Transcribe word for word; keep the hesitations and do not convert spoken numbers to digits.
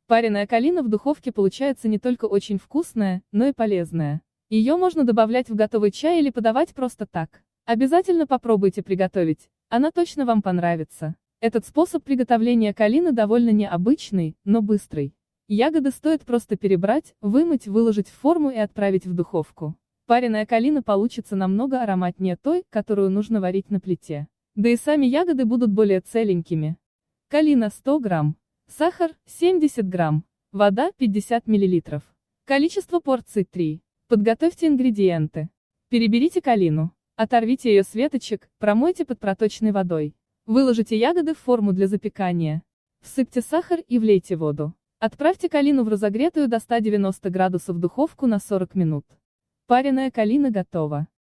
Пареная калина в духовке получается не только очень вкусная, но и полезная. Ее можно добавлять в готовый чай или подавать просто так. Обязательно попробуйте приготовить, она точно вам понравится. Этот способ приготовления калины довольно необычный, но быстрый. Ягоды стоит просто перебрать, вымыть, выложить в форму и отправить в духовку. Пареная калина получится намного ароматнее той, которую нужно варить на плите. Да и сами ягоды будут более целенькими. Калина сто грамм. Сахар семьдесят грамм. Вода пятьдесят миллилитров. Количество порций три. Подготовьте ингредиенты. Переберите калину. Оторвите ее с веточек, промойте под проточной водой. Выложите ягоды в форму для запекания. Всыпьте сахар и влейте воду. Отправьте калину в разогретую до ста девяноста градусов духовку на сорок минут. Пареная калина готова.